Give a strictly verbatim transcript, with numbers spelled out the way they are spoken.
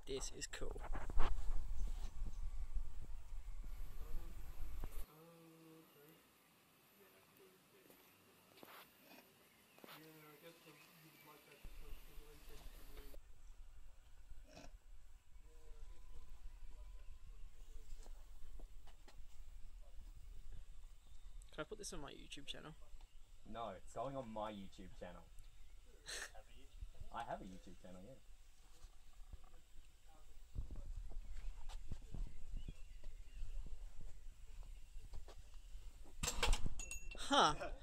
This is cool. Can I put this on my YouTube channel? No, it's going on my YouTube channel. I have a YouTube channel, yeah. Huh.